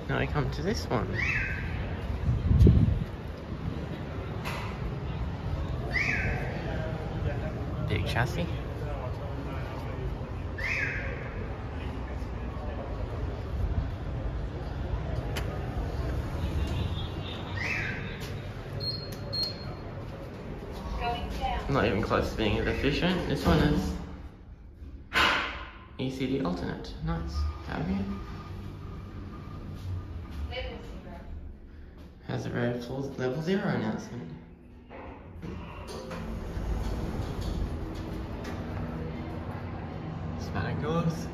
Now I come to this one. Big chassis. Not even close to being as efficient. This one is ECD alternate. Nice. Have you? Level 0. Has a red full level 0 announcement. Spanners.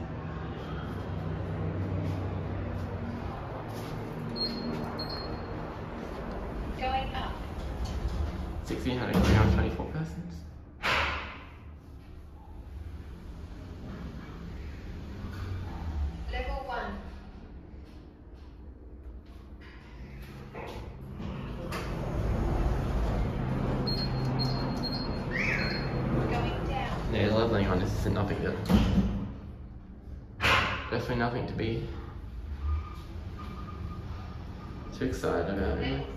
Going up. 1600 going on 24 persons. Level 1. Going down. Yeah, leveling on this is nothing to... Definitely nothing to be too excited about, you know? Level 0.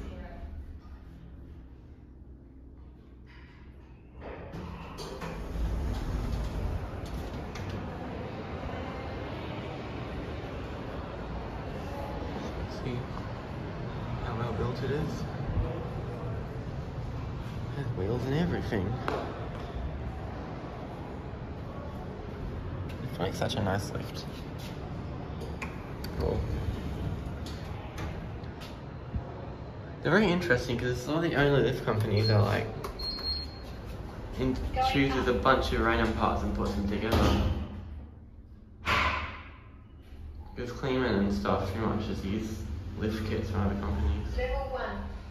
See how well built it is. Has wheels and everything. It's like such a nice lift. Cool. They're very interesting because it's not the only lift companies that like chooses a bunch of random parts and puts them together. Because Kleeman and stuff pretty much just use lift kits from other companies. Level 1.